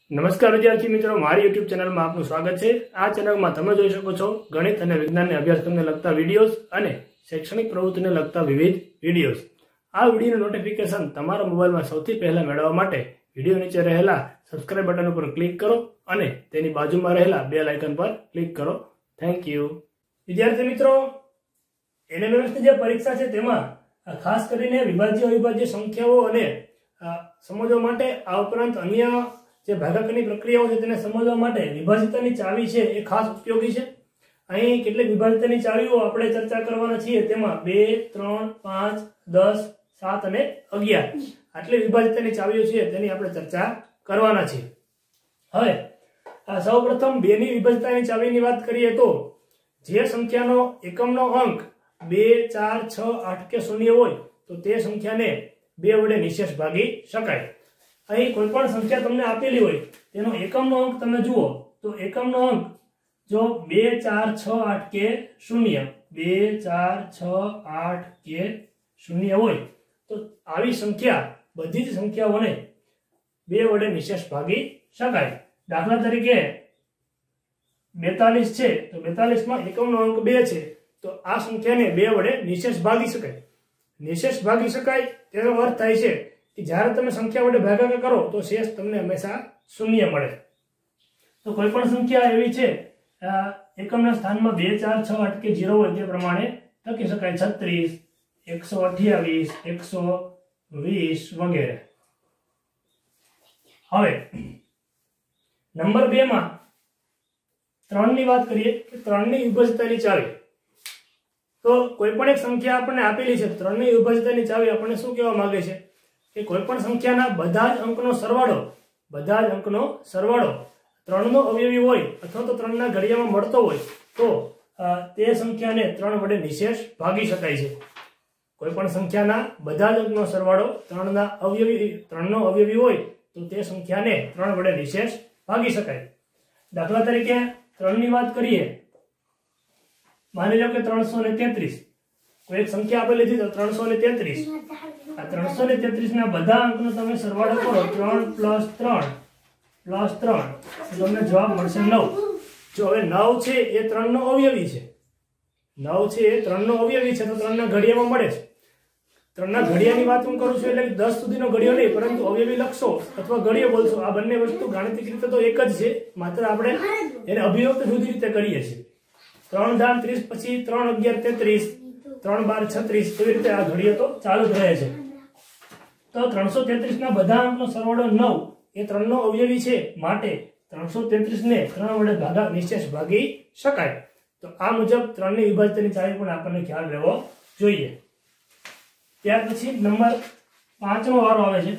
નમસ્કાર વિદ્યાર્થી મિત્રો, મારી યુટ્યુબ ચેનલમાં આપનું સ્વાગત છે। આ ચેનલમાં તમે જોઈ શકો છો ગણિત અને વિજ્ઞાનના અભ્યાસક્રમને લગતા વિડીયોઝ અને શૈક્ષણિક પ્રવૃત્તિને લગતા વિવિધ વિડીયોઝ। આ વિડીયોનું નોટિફિકેશન તમારા મોબાઈલમાં સૌથી પહેલા મેળવવા માટે વિડીયો નીચે રહેલા સબસ્ક્રાઇબ બટન ઉપર ક્લિક કરો અને તેની બાજુમાં રહેલા બેલ આઇકન પર ક્લિક કરો। Thank you. વિદ્યાર્થી મિત્રો, એનએમએમએસની જે પરીક્ષા છે તેમાં ખાસ કરીને વિભાજ્ય અવિભાજ્ય સંખ્યાઓ અને સમજવા માટે આ ઉપરાંત અન્ય જે ભાગાકારની પ્રક્રિયાઓ છે તેને સમજવા માટે વિભાજિતાની ચાવી છે એ ખાસ ઉપયોગી છે। અહીં કેટલીક વિભાજિતાની ચાવીઓ આપણે ચર્ચા કરવાના છીએ, તેમાં 2, 3, 5, 10, 7 અને 11 આટલી વિભાજિતાની ચાવીઓ છે તેની આપણે ચર્ચા કરવાના છીએ। હવે સૌપ્રથમ 2 ની વિભાજિતાની ચાવીની વાત કરીએ તો જે સંખ્યાનો એકમનો અંક 2, 4, 6, 8 કે 0 હોય તો તે સંખ્યાને 2 વડે નિશેષ ભાગી શકાય। અહીં કોઈ પણ સંખ્યા તમને આપેલી હોય તેનો એકમનો અંક તમે જુઓ તો એકમનો અંક જો 2, 4, 6, 8 કે 0, 2, 4, 6, 8 કે 0 હોય તો આવી સંખ્યા બધી જ સંખ્યાઓને 2 વડે નિશેષ ભાગી શકાય। દાખલા તરીકે 42 છે તો 42 માં એકમનો અંક 2 છે તો આ સંખ્યાને 2 વડે નિશેષ ભાગી શકાય। નિશેષ ભાગી શકાય તેનો અર્થ થાય છે કે જ્યારે તમે સંખ્યા વડે ભાગાકાર કરો તો શેષ તમને હંમેશા 0 મળે। તો કોઈ પણ સંખ્યા એવી છે એકમના સ્થાનમાં 2, 4, 6, 8 કે 0 હોય તે પ્રમાણે લખી શકાય, 36, 128, 120 વગેરે। હવે નંબર 2 માં 3 ની વાત કરીએ કે 3 ની વિભાજિતાની ચાવી। તો કોઈ પણ એક સંખ્યા આપણને આપેલી છે, 3 ની વિભાજિતાની ચાવી આપણને શું કહેવા માંગે છે કે કોઈ પણ સંખ્યાના બધા જ અંકનો સરવાળો 3 નો અવયવી હોય અથવા તો 3 ના ઘડિયામાં મળતો હોય તો તે સંખ્યાને 3 વડે નિશેષ ભાગી શકાય છે। કોઈ પણ સંખ્યાના બધા જ અંકનો સરવાળો 3 નો અવયવી હોય તો તે સંખ્યાને 3 વડે નિશેષ ભાગી શકાય। દાખલા તરીકે 3 ની વાત કરીએ, માની લો કે 333, કોઈ એક સંખ્યા આપેલી છે તો 333, આ 333 ના બધા અંકનો તમે સરવાળો કરો 3 + 3 + 3 તો તમને જવાબ મળશે 9। જો હવે 9 છે એ 3 નો અવયવી છે, 9 છે એ 3 નો અવયવી છે તો 3 ના ઘડિયામાં મળે છે। 3 ના ઘડિયાની વાત હું કરું છું એટલે 10 સુધીનો ઘડિયો નહીં, પરંતુ અવયવી લખશો અથવા ઘડિયો બોલશો, આ બંને વસ્તુ ગાણિતિક રીતે તો એક જ છે, માત્ર આપણે એને અભિવ્યક્ત જુદી રીતે કરીએ છીએ। 3 ધામ 30 પછી 3 11 33, 3 12 36 એવી રીતે આ ઘડિયો તો ચાલુ જ રહે છે। તો 333 ના બધા અંકનો સરવાળો 9 એ 3 નો અવયવી છે, માટે 333 ને 3 વડે નિશેષ ભાગી શકાય। તો આ મુજબ 3 ની વિભાજિતાની ચાવી પણ આપણને ખ્યાલ રહેવો જોઈએ। ત્યાર પછી નંબર 5 નો વારો આવે છે।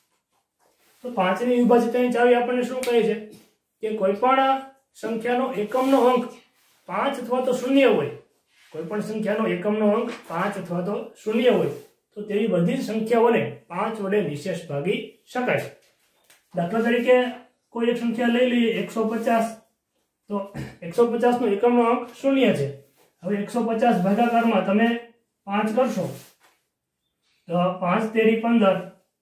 તો 5 ની વિભાજિતાની ચાવી આપણને શું કહે છે કે કોઈ પણ સંખ્યાનો એકમનો અંક 5 અથવા તો 0 હોય, કોઈ પણ સંખ્યાનો એકમનો અંક 5 અથવા તો 0 હોય તો તેવી બધી જ સંખ્યાઓને 5 વડે નિશેષ ભાગી શકાય। દાખલા તરીકે કોઈ એક સંખ્યા લઈ લઈએ 150, તો 150 નો એકમનો અંક 0 છે। હવે 150 ભાગાકારમાં તમે 5 કરશો તો 5 તેરી 15,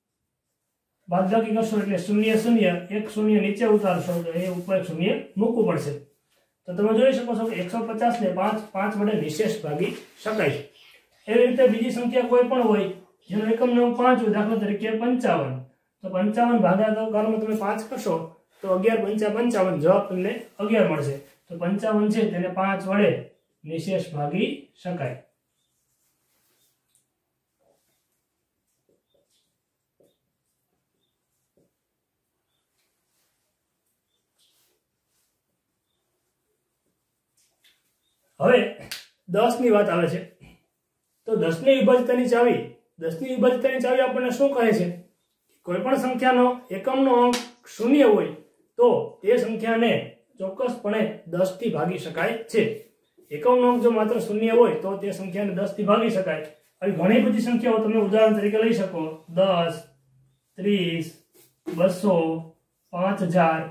બાદબાકી કરશો એટલે 0 0, 1 0 નીચે ઉતારશો તો એ ઉપર 0 મૂકવું પડશે। તો તમે જોઈ શકો છો કે 150 ને 5 વડે નિશેષ ભાગી શકાય છે। એવી રીતે બીજી સંખ્યા કોઈ પણ હોય જેનો એકમનો અંક 5 હોય, દાખલા તરીકે 55, તો 55 ભાગાકારમાં તમે 5 કરશો તો 11 × 5 = 55, જવાબ તમને 11 મળશે। તો 55 છે તેને 5 વડે નિશેષ ભાગી શકાય। હવે 10 ની વાત આવે છે। તો 10 ની વિભાજિતાની ચાવી આપણને શું કહે છે? કોઈ પણ સંખ્યાનો એકમનો અંક 0 હોય તો તે સંખ્યાને ચોક્કસપણે 10 થી ભાગી શકાય છે। એકમનો અંક જો માત્ર 0 હોય તો તે સંખ્યાને 10 થી ભાગી શકાય। આવી ઘણી બધી સંખ્યાઓ તમે ઉદાહરણ તરીકે લઈ શકો, 10, 30, 200, 5000,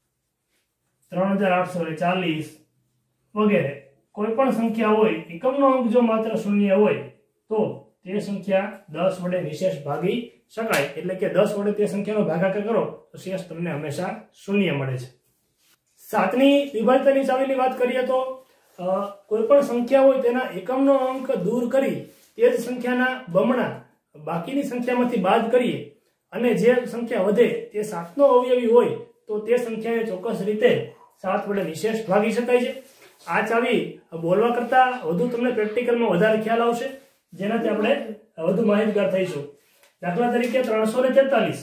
3840 વગેરે। કોઈ પણ સંખ્યા હોય એકમનો અંક જો માત્ર 0 હોય તો તે સંખ્યા 10 વડે નિશેષ ભાગી શકાય, એટલે કે 10 વડે તે સંખ્યાનો ભાગાકાર કરો તો શેષ તમને હંમેશા શૂન્ય મળે છે. 7ની વિભાજ્યતાની ચાવીની વાત કરીએ તો કોઈ પણ સંખ્યા હોય તેના એકમનો અંક દૂર કરી તે જ સંખ્યાના બમણા બાકીની સંખ્યામાંથી બાદ કરીએ અને જે સંખ્યા વધે તે 7નો અવયવી હોય તો તે સંખ્યાને ચોક્કસ રીતે 7 વડે નિશેષ ભાગી શકાય છે. આ ચાવી બોલવા કરતા વધુ તમને પ્રેક્ટિકલમાં વધારે ખ્યાલ આવશે, જેનાથી આપણે વધુ માહિતગાર થઈશું. દાખલા તરીકે 343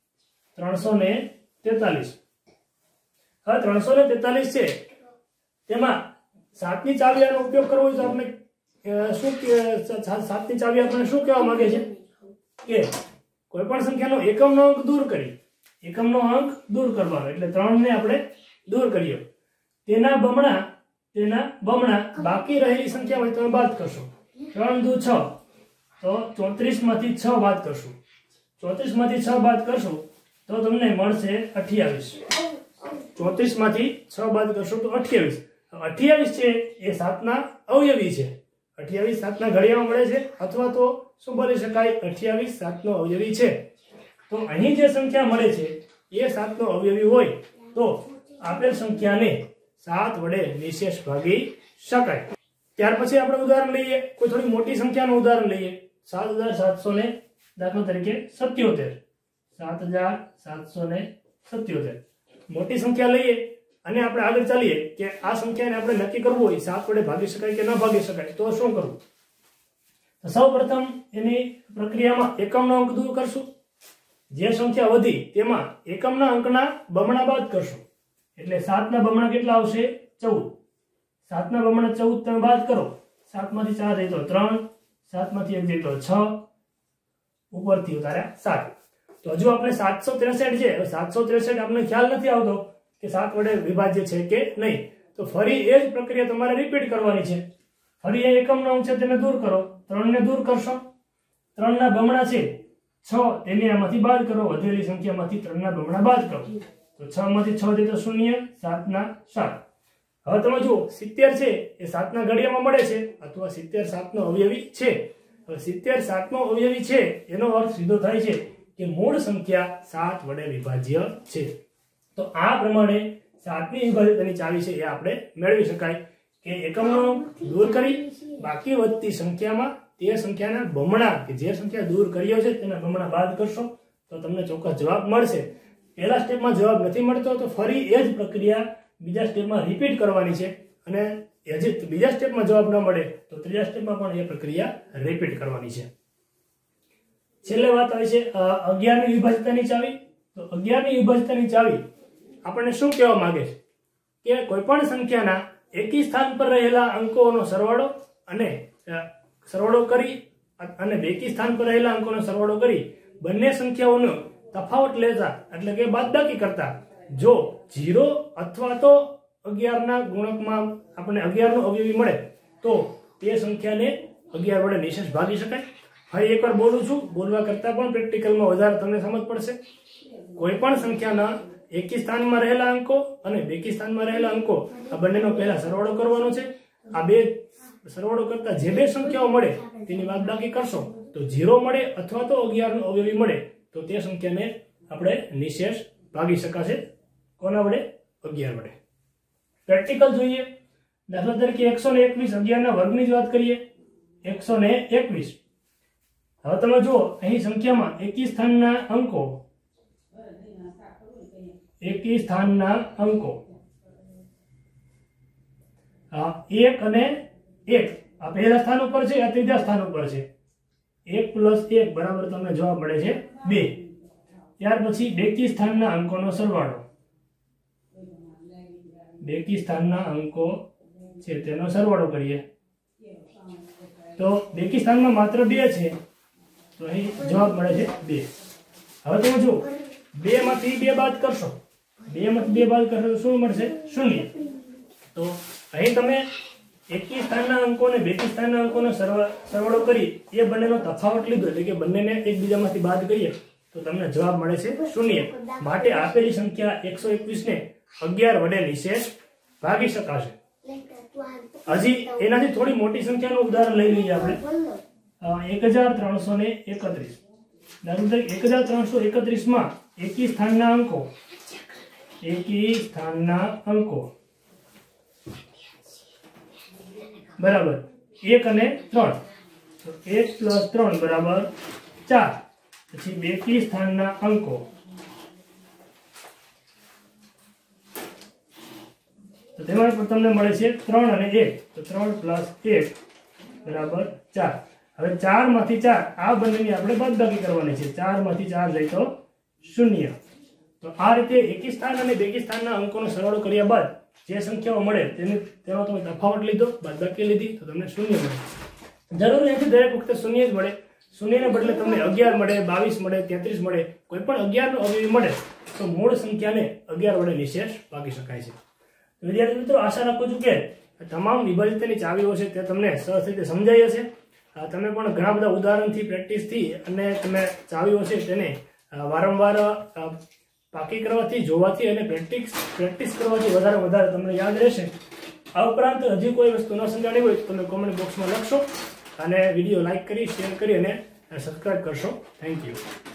હવે 343 છે, તેમાં 7ની ચાવીનો ઉપયોગ કરવો હોય તો આપણે સાતની ચાવી આપણને શું કહેવા માંગે છે કે કોઈ પણ સંખ્યાનો એકમનો અંક દૂર કરવાનો, એટલે 3 ને આપણે દૂર કરીએ, તેના બમણા બાકી રહેલી સંખ્યા તમે બાદ કરશો. 3 દુ 6 તો 34 માંથી 6 બાદ કરશું. 34 માંથી 6 બાદ કરશું તો તમને મળશે 28. 34 માંથી 6 બાદ કરશું તો 28. 28 છે એ 7ના અવયવી છે. 28 7ના ઘડિયામાં મળે છે, અથવા તો શું બોલી શકાય 28 7નો અવયવી છે. તો અહીં જે સંખ્યા મળે છે એ 7નો અવયવી હોય તો આપેલ સંખ્યાને 7 વડે નિશેષ ભાગી શકાય. ત્યાર પછી આપણે ઉદાહરણ લઈએ, કોઈ થોડી મોટી સંખ્યાનું ઉદાહરણ લઈએ. 7700 ને દાખલા તરીકે 77. 7777 મોટી સંખ્યા લઈએ અને આપણે આગળ ચાલીએ કે આ સંખ્યાને આપણે નક્કી કરવું હોય 7 વડે ભાગી શકાય કે ન ભાગી શકાય તો શું કરવું? સૌપ્રથમ એની પ્રક્રિયામાં એકમનો અંક દૂર કરશું. જે સંખ્યા વધી તેમાં એકમના અંકના બમણા બાદ કરશું, એટલે 7ના બમણા કેટલા આવશે? 14. 7ના બમણા 14 તમે બાદ કરો. 7 માંથી 4 જાય તો 3, 7 માંથી 1 જાય તો 6, ઉપરથી ઉતાર્યા 7. તો હજુ આપણે 763 છે. 763 આપણે ખ્યાલ નથી આવતો કે 7 વડે વિભાજ્ય છે કે નહીં, તો ફરી એ જ પ્રક્રિયા તમારે રિપીટ કરવાની છે. ફરી એ એકમનો અંક છે તેને દૂર કરો. 3 ને દૂર કરશો. 3 ના બમણા છે 6, તેને આમાંથી બાદ કરો. વધેલી સંખ્યામાંથી 3 ના બમણા બાદ કરો તો 6 માંથી 6 જાય તો 0, 7 ના 7. હવે તમે જુઓ 70 છે એ 7ના ઘડિયામાં મળે છે, અથવા 70 7નો અવયવી છે. હવે 70 7નો અવયવી છે એનો અર્થ સીધો થાય છે કે મૂળ સંખ્યા 7 વડે વિભાજ્ય છે. તો આ પ્રમાણે 7ની વિભાજ્યતાની ચાવી છે એ આપણે મેળવી શકાય કે એકમનો દૂર કરી બાકી વધતી સંખ્યામાં તે સંખ્યાના બમણા કે જે સંખ્યા દૂર કર્યો છે તેના બમણા બાદ કરશો તો તમને ચોક્કસ જવાબ મળશે. પહેલા સ્ટેપમાં જવાબ નથી મળતો તો ફરી એ જ પ્રક્રિયા બીજા સ્ટેપમાં રિપીટ કરવાની છે, અને હજી બીજા સ્ટેપમાં જવાબ ન મળે તો ત્રીજા સ્ટેપમાં પણ એ પ્રક્રિયા રિપીટ કરવાની છે. છેલ્લે વાત આવે છે 11ની વિભાજ્યતાની ચાવી. તો 11ની વિભાજ્યતાની ચાવી આપણને શું કહેવા માંગે છે કે કોઈ પણ સંખ્યાના એકી સ્થાન પર રહેલા અંકોનો સરવાળો કરી અને બેકી સ્થાન પર રહેલા અંકોનો સરવાળો કરી બંને સંખ્યાઓનો તફાવત લેતા, એટલે કે બાદબાકી કરતા જો 0 અથવા તો 11ના ગુણકમાં આપણે 11નો અવયવી મળે તો તે સંખ્યાને 11 વડે નિશેષ ભાગી શકાય. ફરી એકવાર બોલું છું, બોલવા કરતા પણ પ્રેક્ટિકલમાં વધારે તમને સમજ પડશે. કોઈ પણ સંખ્યાના એકી સ્થાનમાં રહેલા અંકો અને બેકી સ્થાનમાં રહેલા અંકો આ બંનેનો પહેલા સરવાળો કરવાનો છે. આ બે સરવાળો કરતા જે બે સંખ્યાઓ મળે તેની બાદબાકી કરશો તો 0 મળે અથવા તો 11નો અવયવી મળે તો તે સંખ્યાને આપણે નિશેષ ભાગી શકાશે. કોના વડે? 11 વડે. પ્રેક્ટિકલ જોઈએ. દાખલા તરીકે 121 11ના વર્ગની જ વાત કરીએ. 121. હવે તમે જુઓ અહીં સંખ્યામાં એકી સ્થાનના અંકો 1 અને 1 આ પહેલા સ્થાન ઉપર છે, આ ત્રીજા સ્થાન ઉપર છે. 1 + 1 બરાબર તમને જવાબ મળે છે 2. ત્યાર પછી બેકી સ્થાનના અંકોનો સરવાળો. બેકી સ્થાનના અંકો છે તેનો સરવાળો કરીએ તો બેકી સ્થાનમાં માત્ર 2 છે તો અહીં જવાબ મળે છે 2. હવે તમે જુઓ 2 માંથી 2 બાદ કરશો. 2 માંથી 2 બાદ કરશો તો શું મળશે? 0. તો અહીં તમે એકી સ્થાનના અંકો અને બેકી સ્થાનના અંકોનો સરવાળો કરી એ બંનેનો તફાવત લીધો, એટલે કે બંનેને એકબીજામાંથી બાદ કરીએ તો તમને જવાબ મળે છે 0. માટે આપેલી સંખ્યા 121 ને 11 વડે નિશેષ ભાગી શકાશે. હજી એનાથી થોડી મોટી સંખ્યાનું ઉદાહરણ લઈ લઈએ આપણે. 1331 દાખલા તરીકે 1331 માં એકી સ્થાનના અંકો બરાબર 1 અને 3, તો 1 + 3 બરાબર 4. પછી બેકી સ્થાનના અંકો, તો તેમાં પણ તમને મળે છે 3 અને 1, તો 3 + 1 બરાબર 4. હવે 4 માંથી 4 આ બંનેની આપણે બાદબાકી કરવાની છે. 4 માંથી 4 જાય તો 0. તો આ રીતે એકી સ્થાન અને બેકી સ્થાનના અંકોનો સરવાળો કર્યા બાદ જે સંખ્યાઓ મળે તેનો તમે તફાવત લીધો, બાદબાકી લીધી, તો તમને 0 મળે. જરૂરી નથી દરેક વખતે 0 જ મળે. 0 ને બદલે તમને 11 મળે, 22 મળે, 33 મળે, કોઈ પણ 11 નો અવયવી મળે તો મૂળ સંખ્યાને 11 વડે નિશેષ ભાગી શકાય છે. વિદ્યાર્થી મિત્રો, આશા રાખું છું કે તમામ વિભાજિતની ચાવીઓ છે તે તમને સરસ રીતે સમજાઈ હશે. તમે પણ ઘણા બધા ઉદાહરણથી, પ્રેક્ટિસથી અને તમે ચાવીઓ છે તેને વારંવાર પાકી કરવાથી, જોવાથી અને પ્રેક્ટિસ કરવાથી વધારે તમને યાદ રહેશે. આ ઉપરાંત હજી કોઈ વસ્તુ ન સમજાણી હોય તો તમે કોમેન્ટ બોક્સમાં લખશો અને વિડીયો લાઈક કરી, શેર કરી અને સબસ્ક્રાઇબ કરશો. Thank you.